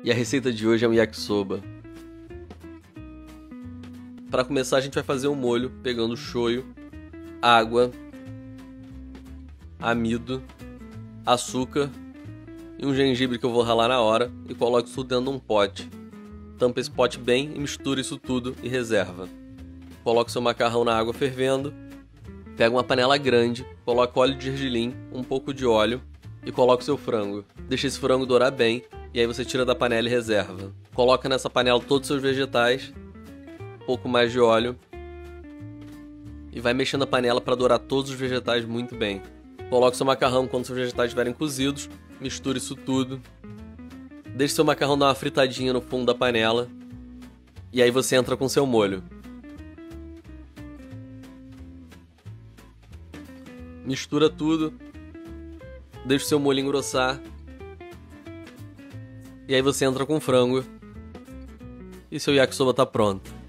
E a receita de hoje é um yakisoba. Para começar, a gente vai fazer um molho pegando shoyu, água, amido, açúcar e um gengibre que eu vou ralar na hora e coloco isso tudo dentro de um pote. Tampa esse pote bem e mistura isso tudo e reserva. Coloca seu macarrão na água fervendo, pega uma panela grande, coloca óleo de gergelim, um pouco de óleo e coloca o seu frango. Deixa esse frango dourar bem e aí você tira da panela e reserva. Coloca nessa panela todos os seus vegetais, um pouco mais de óleo e vai mexendo a panela para dourar todos os vegetais muito bem. Coloque seu macarrão quando seus vegetais estiverem cozidos, misture isso tudo. Deixe seu macarrão dar uma fritadinha no fundo da panela e aí você entra com seu molho. Mistura tudo, deixa o seu molho engrossar e aí você entra com o frango e seu yakisoba tá pronto.